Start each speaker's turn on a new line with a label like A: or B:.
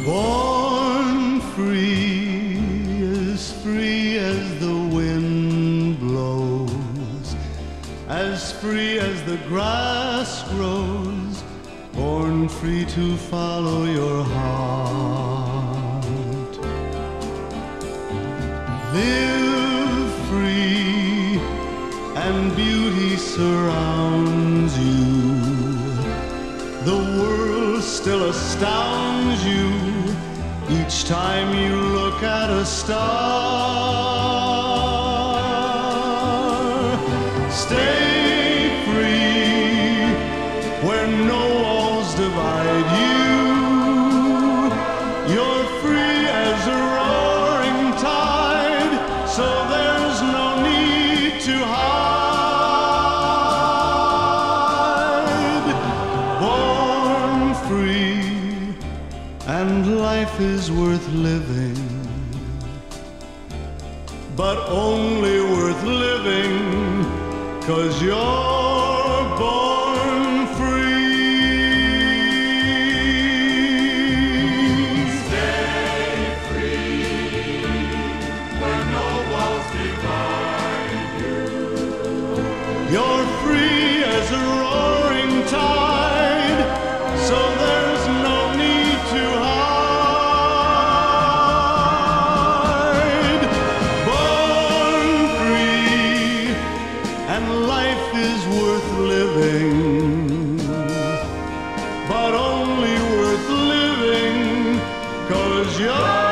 A: Born free as the wind blows, as free as the grass grows, born free to follow your heart. Live free and beauty surrounds you. The world still astounds you each time you look at a star. Stay free where no walls divide you. You're free as a roaring tide, so there's no need to hide. Born free, and life is worth living, but only worth living 'cause you're born free.
B: Stay free where no walls divide you.
A: You're free as a roaring tide, so there's no need to hide. Born free, and life is worth living, but only worth living 'cause you're